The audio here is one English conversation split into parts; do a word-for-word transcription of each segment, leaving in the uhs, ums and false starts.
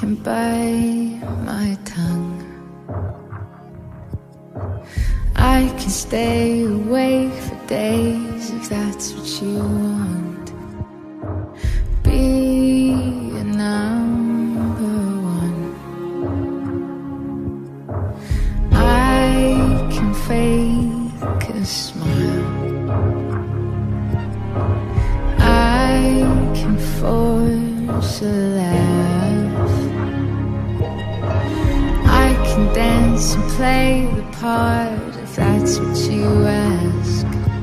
can bite my tongue. I can stay awake for days if that's what you want. Be a number one. I can fake a smile. I can force a laugh. I can dance and play the part if that's what you ask.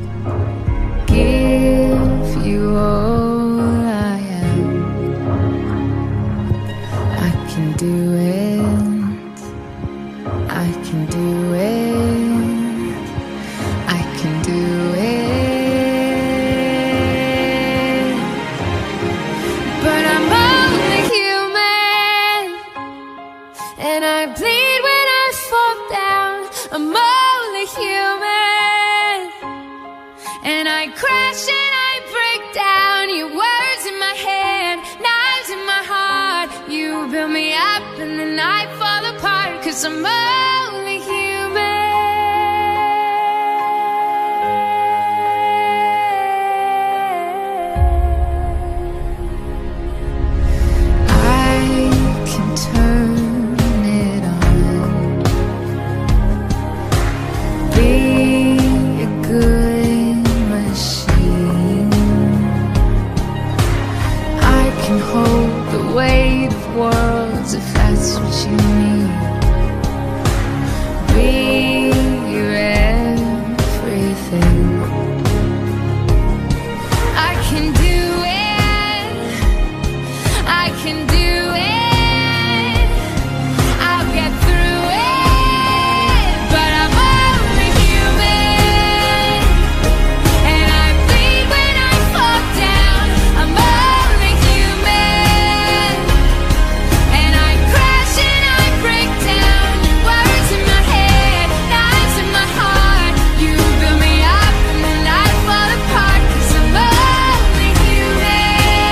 Give you all I am. I can do it. I can do it. I can do it. But I'm only human, and I bleed when I fall down. I'm only human, and I crash and I break down. Your words in my head, knives in my heart. You build me up and then I fall apart, 'cause I'm only human. I can turn it on. Be a good machine. I can hold the weight of worlds if that's what you need. Be your everything. I can do it. I can do it. I'll get through it. But I'm only human, and I bleed when I fall down. I'm only human, and I crash and I break down. Your words in my head, knives in my heart. You build me up and then I fall apart, 'cause I'm only human.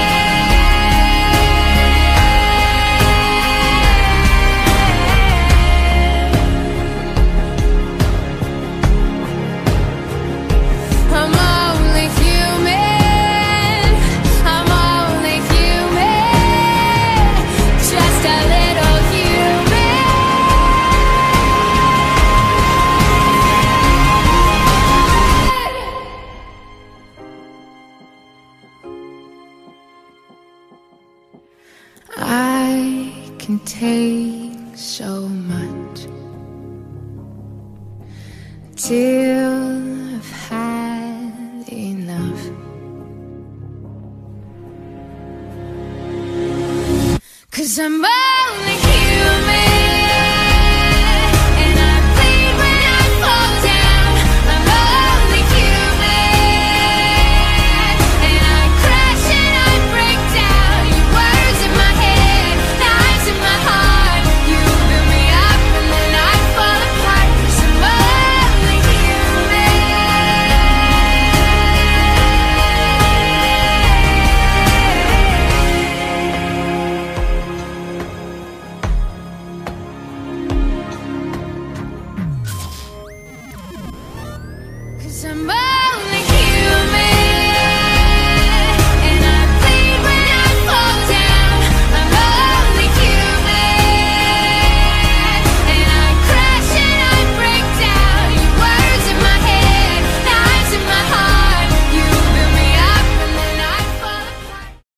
I'm only human. I'm only human. Just a little human. I can take so much till I've had enough. 'Cause I'm only human, and I bleed when I fall down. I'm only human, and I crash and I break down. Your words in my head, knives in my heart. You build me up and then I fall apart, 'cause I'm only human. 'Cause I'm only